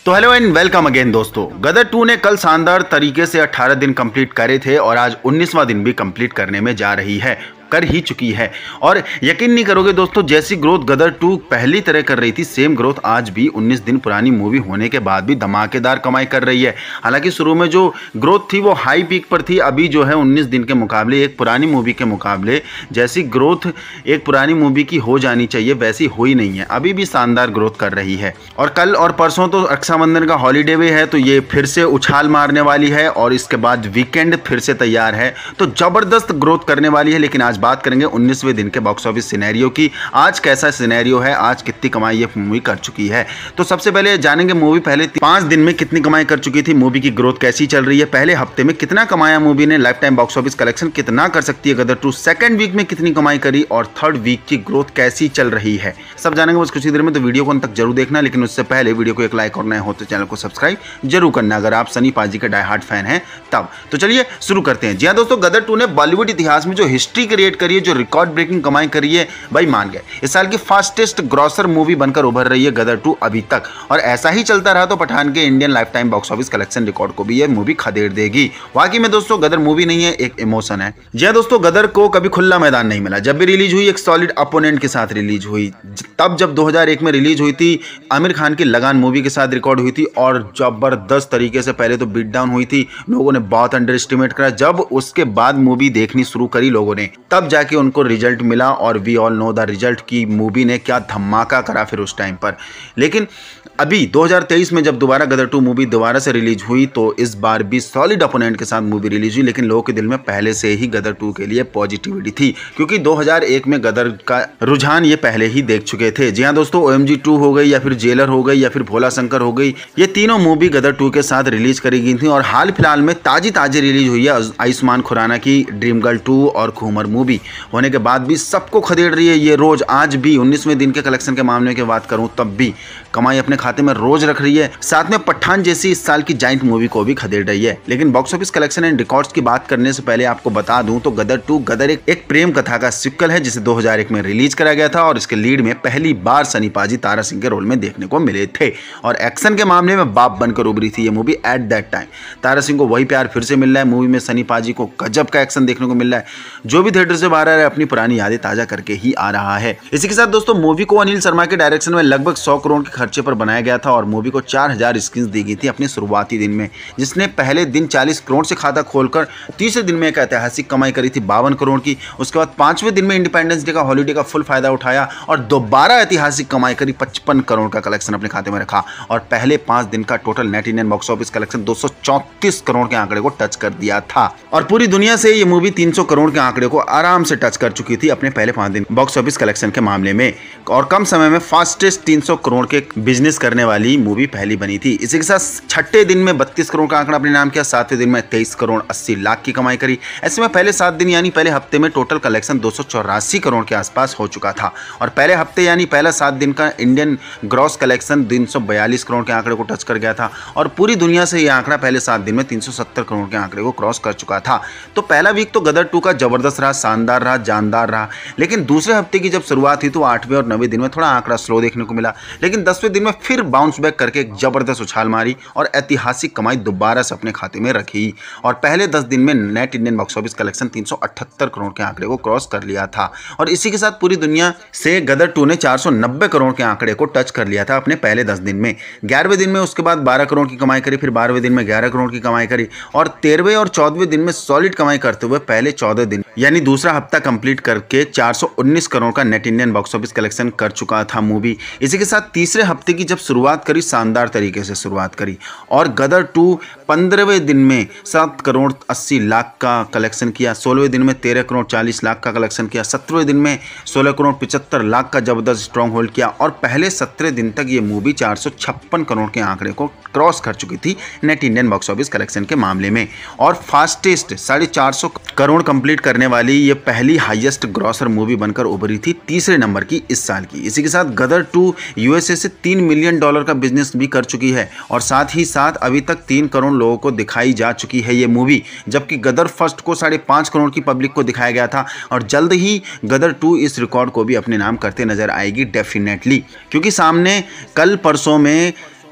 तो hello and welcome again दोस्तों। गदर 2 ने कल शानदार तरीके से 18 दिन कंप्लीट करे थे और आज 19वां दिन भी कंप्लीट करने में जा रही है, कर ही चुकी है। और यकीन नहीं करोगे दोस्तों, जैसी ग्रोथ गदर 2 पहली तरह कर रही थी, सेम ग्रोथ आज भी 19 दिन पुरानी मूवी होने के बाद भी धमाकेदार कमाई कर रही है। हालांकि शुरू में जो ग्रोथ थी वो हाई पीक पर थी, अभी जो है 19 दिन के मुकाबले, एक पुरानी मूवी के मुकाबले जैसी ग्रोथ एक पुरानी मूवी की हो जानी चाहिए वैसी हो ही नहीं है, अभी भी शानदार ग्रोथ कर रही है। और कल और परसों तो रक्षाबंधन का हॉलीडे भी है, तो ये फिर से उछाल मारने वाली है और इसके बाद वीकेंड फिर से तैयार है, तो जबरदस्त ग्रोथ करने वाली है। लेकिन आज बात करेंगे 19वें दिन के बॉक्स ऑफिस सिनेरियो की। आज कैसा सिनेरियो है, आज कितनी कमाई ये मूवी कर चुकी है। तो सबसे पहले जानेंगे मूवी पहले 5 दिन में कितनी कमाई कर चुकी थी, मूवी की ग्रोथ कैसी चल रही है, पहले हफ्ते में कितना कमाया मूवी ने, life time box office collection कितना कर सकती है गदर 2, सेकंड वीक में कितनी कमाई करी और थर्ड वीक की ग्रोथ कैसी चल रही है, सब जानेंगे बस कुछ ही देर में। तो वीडियो को अंत तक जरूर देखना, लेकिन उससे पहले वीडियो को एक लाइक और नए हो तो चैनल को सब्सक्राइब जरूर करना अगर आप सनी पाजी के डाई हार्ड फैन हैं तब। तो चलिए शुरू करते हैं। जी हाँ दोस्तों, गदर 2 ने बॉलीवुड इतिहास में जो हिस्ट्री क्रिएट करी है, जो रिकॉर्ड ब्रेकिंग कमाई करी है, भाई मान गए। इस साल की फास्टेस्ट ग्रॉसर मूवी बनकर उभर रही है गदर 2 अभी तक, और ऐसा ही चलता रहा तो पठान के Indian life time box office collection record को भी यह मूवी खदेड़ देगी। वाकई में दोस्तों गदर मूवी नहीं है, एक इमोशन है। जी हाँ दोस्तों, गदर को कभी खुला मैदान नहीं मिला। जब भी रिलीज हुई एक सॉलिड अपोनेंट के साथ रिलीज हुई, तब जब 2001 में रिलीज हुई थी आमिर खान की लगान मूवी के साथ रिकॉर्ड हुई थी और जबरदस्त तरीके से पहले तो बीट डाउन हुई थी, लोगों ने बहुत अंडर एस्टिमेट करा। जब उसके बाद मूवी देखनी शुरू करी लोगों ने, तब जाके उनको रिजल्ट मिला और we all know the result की मूवी ने क्या धमाका करा फिर उस टाइम पर। लेकिन अभी 2023 में जब दोबारा गदर 2 मूवी दोबारा से रिलीज हुई, तो इस बार भी सॉलिड अपोनेंट के साथ मूवी रिलीज हुई, लेकिन लोगों के दिल में पहले से ही गदर 2 के लिए पॉजिटिविटी थी, क्योंकि 2001 में गदर का रुझान ये पहले ही देख चुके थे। जी हाँ दोस्तों, OMG 2 हो गई या फिर जेलर हो गई या फिर भोला शंकर हो गई, ये तीनों मूवी गदर 2 के साथ रिलीज करी गई थी। और हाल फिलहाल में ताजी रिलीज हुई है आयुष्मान खुराना की ड्रीम गर्ल 2 और घूमर मूवी, होने के बाद भी सबको खदेड़ रही है ये रोज। आज भी 19वें दिन के कलेक्शन के मामले की बात करूं तब भी कमाई अपने खाते में रोज रख रही है, साथ में पठान जैसी इस साल की जाइंट मूवी को भी खदेड़ रही है। लेकिन box office collection and records की बात करने से पहले आपको बता दूं तो गदर 2 गदर एक प्रेम कथा का सिक्वल है, जिसे 2001 में रिलीज करा गया था और इसके लीड में पहली बार सनी पाजी तारा सिंह के रोल में देखने को मिले थे। और एक्शन के मामले में बाप बनकर उभरी थी ये movie at that time. Tara Singh को वही प्यार फिर से मिल रहा है, मूवी में सनी पाजी को गजब का एक्शन देखने को मिल रहा है, जो भी थिएटर से बाहर आ रहा है अपनी पुरानी यादें ताजा करके ही आ रहा है। इसी के साथ दोस्तों, मूवी को अनिल शर्मा के डायरेक्शन में लगभग 100 करोड़ के खर्चे पर बनाया गया था और मूवी को 4000 स्क्रीन दी गई थी अपने शुरुआती दिन में, जिसने पहले दिन 40 करोड़ से खाता खोलकर तीसरे दिन में एक ऐतिहासिक कमाई करी थी 52 करोड़ की। उसके बाद 5वें दिन में इंडिपेंडेंस डे का हॉलीडे का फुल फायदा उठाया और दोबारा ऐतिहासिक कमाई करी, 55 करोड़ का कलेक्शन अपने खाते में रखा और पहले 5 दिन का total net Indian box office collection 234 crore के आंकड़े को टच कर दिया था। और पूरी दुनिया से ये मूवी 300 करोड़ के आंकड़े को आराम से टच कर चुकी थी अपने पहले 5 दिन बॉक्स ऑफिस कलेक्शन के मामले में, और कम समय में फास्टेस्ट 300 करोड़ के बिजनेस करने वाली मूवी पहली बनी थी। इसी के साथ छठे दिन में 32 करोड़ का आंकड़ा अपने नाम किया, 7वें दिन में 23 करोड़ 80 लाख की कमाई करी। ऐसे में पहले 7 दिन यानी पहले हफ्ते में टोटल कलेक्शन 284 करोड़ के आसपास हो चुका था और पहले हफ्ते यानी पहला 7 दिन का इंडियन ग्रॉस कलेक्शन 342 करोड़ के आंकड़े को टच कर गया था और पूरी दुनिया से यह आंकड़ा पहले 7 दिन में 370 करोड़ के आंकड़े को क्रॉस कर चुका था। तो पहला वीक तो गदर 2 का जबरदस्त रहा, शानदार रहा, जानदार रहा। लेकिन दूसरे हफ्ते की जब शुरुआत हुई तो 8वें और 9वें दिन में थोड़ा आंकड़ा स्लो देखने को मिला, लेकिन 10वें दिन में फिर बाउंस बैक करके एक जबरदस्त उछाल मारी और ऐतिहासिक कमाई दोबारा से अपने खाते में रखी और पहले 10 दिन में net Indian box office collection 378 crore के आंकड़े को क्रॉस कर लिया था। और इसी के साथ पूरी दुनिया से गदर 2 ने 490 करोड़ के आंकड़े को टच कर लिया था अपने पहले 10 दिन में। 11वें दिन में उसके बाद 12 करोड़ की कमाई करी, फिर 12वें दिन में 11 करोड़ की कमाई करी और 13वें और 14वें दिन में सॉलिड कमाई करते हुए पहले 14 दिन यानी दूसरा हफ्ता कंप्लीट करके 419 करोड़ का net Indian box office collection कर चुका था मूवी। इसी के साथ तीसरे हफ्ते की जब शुरुआत करी, शानदार तरीके से शुरुआत करी और गदर 2 15वें दिन में 7 करोड़ 80 लाख का कलेक्शन किया, 16वें दिन में 13 करोड़ 40 लाख का कलेक्शन किया, 17वें दिन में 16 करोड़ 75 लाख का जबरदस्त स्ट्रॉन्ग होल्ड किया और पहले 17 दिन तक ये मूवी 456 करोड़ के आंकड़े को क्रॉस कर चुकी थी net Indian box office collection के मामले में और फास्टेस्ट 450 करोड़ कंप्लीट करने वाली ये पहली हाईएस्ट ग्रॉसर मूवी बनकर उभरी थी तीसरे नंबर की इस साल की। इसी के साथ गदर 2 यूएसए से $3 मिलियन का बिजनेस भी कर चुकी है और साथ ही साथ अभी तक 3 करोड़ लोगों को दिखाई जा चुकी है ये मूवी, जबकि गदर फर्स्ट को 5.5 करोड़ की पब्लिक को दिखाया गया था और जल्द ही गदर 2 इस रिकॉर्ड को भी अपने नाम करते नजर आएगी डेफिनेटली, क्योंकि सामने कल परसों में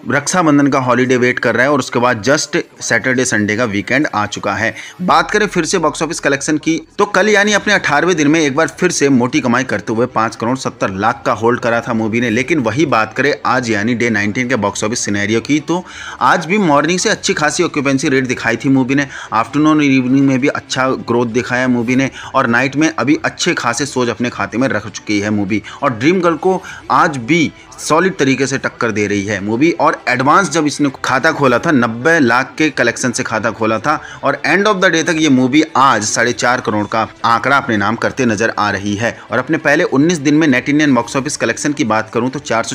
रक्षाबंधन का हॉलीडे वेट कर रहा है और उसके बाद जस्ट सैटरडे संडे का वीकेंड आ चुका है। बात करें फिर से बॉक्स ऑफिस कलेक्शन की तो कल यानी अपने 18वें दिन में एक बार फिर से मोटी कमाई करते हुए 5 करोड़ 70 लाख का होल्ड करा था मूवी ने। लेकिन वही बात करें आज यानी डे 19 के बॉक्स ऑफिस सिनेरियो की तो आज भी मॉर्निंग से अच्छी खासी ऑक्यूपेंसी रेट दिखाई थी मूवी ने। आफ्टरनून और इवनिंग में भी अच्छा ग्रोथ दिखाया मूवी ने और नाइट में अभी अच्छे खासे सोच अपने खाते में रख चुकी है मूवी। और ड्रीम गर्ल को आज भी सॉलिड तरीके से टक्कर दे रही है मूवी। और एडवांस जब इसने खाता खोला था 90 लाख के कलेक्शन से खाता खोला था और एंड ऑफ द डे तक ये मूवी आज 4.5 करोड़ का आंकड़ा अपने नाम करते नजर आ रही है। और अपने पहले 19 दिन में net Indian box office collection की बात करूं तो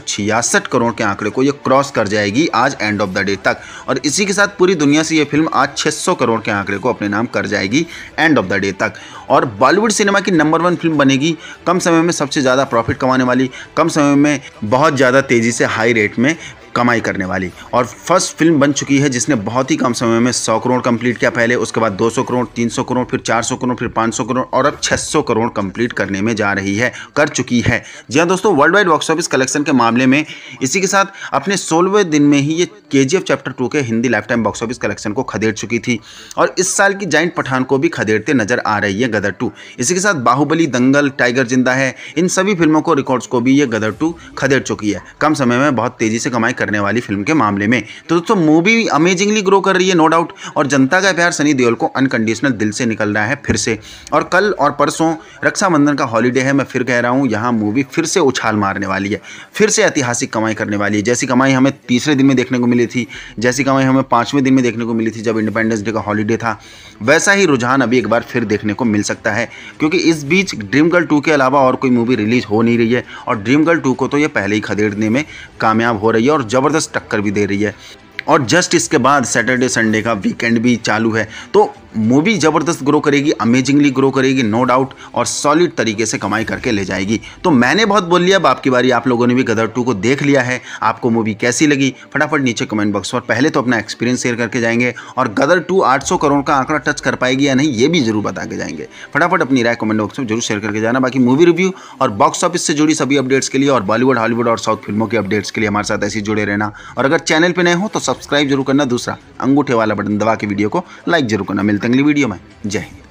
466 करोड़ के आंकड़े को ये क्रॉस कर जाएगी आज एंड ऑफ द डे तक। और इसी के साथ पूरी दुनिया से ये फिल्म आज 600 करोड़ के आंकड़े को अपने नाम कर जाएगी एंड ऑफ द डे तक। और बॉलीवुड सिनेमा की नंबर 1 फिल्म बनेगी, कम समय में सबसे ज़्यादा प्रॉफिट कमाने वाली, कम समय में बहुत ज़्यादा तेज़ी से हाई रेट में कमाई करने वाली। और फर्स्ट फिल्म बन चुकी है जिसने बहुत ही कम समय में 100 करोड़ कंप्लीट किया पहले, उसके बाद 200 करोड़, 300 करोड़, फिर 400 करोड़, फिर 500 करोड़ और अब 600 करोड़ कंप्लीट करने में जा रही है, कर चुकी है। जी हाँ दोस्तों, worldwide box office collection के मामले में इसी के साथ अपने 16वें दिन में ही ये KGF चैप्टर 2 के Hindi life time box office collection को खदेड़ चुकी थी और इस साल की जाइंट पठान को भी खदेड़ते नजर आ रही है गदर 2। इसी के साथ बाहुबली, दंगल, टाइगर जिंदा है, इन सभी फिल्मों को रिकॉर्ड्स को भी ये गदर 2 खदेड़ चुकी है, कम समय में बहुत तेजी से कमाई करने वाली फिल्म के मामले में। तो दोस्तों मूवी अमेजिंगली ग्रो कर रही है नो डाउट और जनता का प्यार सनी देओल को अनकंडीशनल दिल से निकल रहा है फिर से। और कल और परसों रक्षाबंधन का हॉलीडे है, मैं फिर कह रहा हूं यहाँ मूवी फिर से उछाल मारने वाली है, फिर से ऐतिहासिक कमाई करने वाली है। जैसी कमाई हमें तीसरे दिन में देखने को मिली थी, जैसी कमाई हमें 5वें दिन में देखने को मिली थी जब इंडिपेंडेंस डे का हॉलीडे था, वैसा ही रुझान अभी एक बार फिर देखने को मिल सकता है। क्योंकि इस बीच ड्रीम गर्ल 2 के अलावा और कोई मूवी रिलीज हो नहीं रही है और ड्रीम गर्ल 2 को तो ये पहले ही खदेड़ने में कामयाब हो रही है और ज़बरदस्त टक्कर भी दे रही है। और जस्ट इसके बाद सैटरडे संडे का वीकेंड भी चालू है तो मूवी ज़बरदस्त ग्रो करेगी, अमेजिंगली ग्रो करेगी नो डाउट और सॉलिड तरीके से कमाई करके ले जाएगी। तो मैंने बहुत बोल लिया, अब आपकी बारी, आप लोगों ने भी गदर 2 को देख लिया है, आपको मूवी कैसी लगी फटाफट नीचे कमेंट बॉक्स पर पहले तो अपना एक्सपीरियंस शेयर करके जाएंगे और गदर 2 800 करोड़ का आंकड़ा टच कर पाएगी या नहीं ये भी जरूर बता के जाएंगे। फटाफट अपनी राय कमेंट बॉक्स में जरूर शेयर करके जाना। बाकी मूवी रिव्यू और बॉक्स ऑफिस से जुड़ी सभी अपडेट्स के लिए और बॉलीवुड, हॉलीवुड और साउथ फिल्मों के अपडेट्स के लिए हमारे साथ ऐसे जुड़े रहना। और अगर चैनल पर नए हो तो सब्सक्राइब जरूर करना, दूसरा अंगूठे वाला बटन दबा के वीडियो को लाइक जरूर करना। मिलते हैं अगली वीडियो में, जय हिंद।